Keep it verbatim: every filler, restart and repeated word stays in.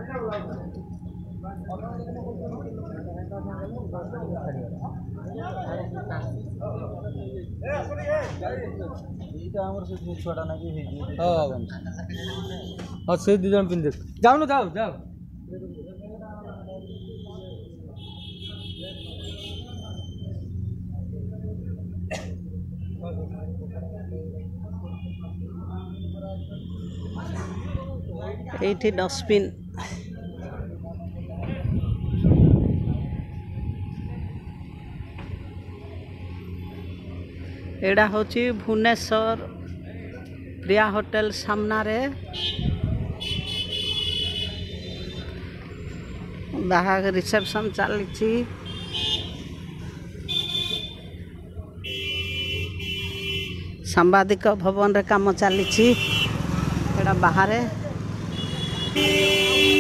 हाँ से दी जन पिंधे जाओ ना जाओ जाओ एठी डस्टबिन एड़ा होची भुवनेश्वर प्रिया होटल सामना रे बाहर रिसेप्शन चली सांबादिक भवन रे काम चली बाहर